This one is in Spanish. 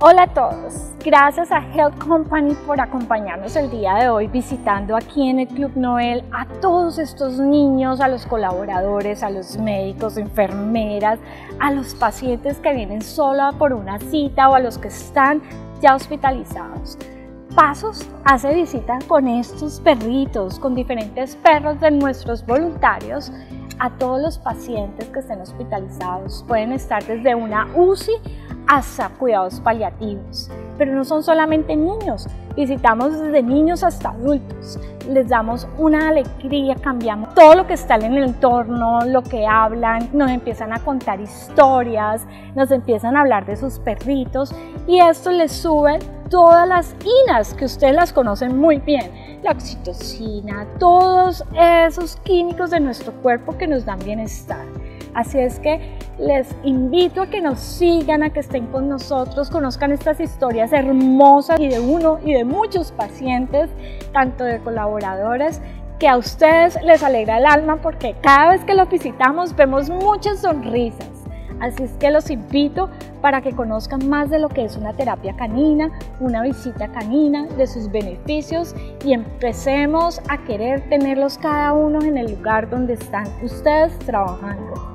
Hola a todos, gracias a Health Company por acompañarnos el día de hoy visitando aquí en el Club Noel a todos estos niños, a los colaboradores, a los médicos, enfermeras, a los pacientes que vienen solo por una cita o a los que están ya hospitalizados. Pasos hace visita con estos perritos, con diferentes perros de nuestros voluntarios a todos los pacientes que estén hospitalizados. Pueden estar desde una UCI hasta cuidados paliativos, pero no son solamente niños, visitamos desde niños hasta adultos, les damos una alegría, cambiamos todo lo que está en el entorno, lo que hablan, nos empiezan a contar historias, nos empiezan a hablar de sus perritos y esto les sube todas las INAs que ustedes las conocen muy bien, la oxitocina, todos esos químicos de nuestro cuerpo que nos dan bienestar. Así es que les invito a que nos sigan, a que estén con nosotros, conozcan estas historias hermosas y de uno y de muchos pacientes, tanto de colaboradores, que a ustedes les alegra el alma porque cada vez que los visitamos vemos muchas sonrisas. Así es que los invito para que conozcan más de lo que es una terapia canina, una visita canina, de sus beneficios y empecemos a querer tenerlos cada uno en el lugar donde están ustedes trabajando.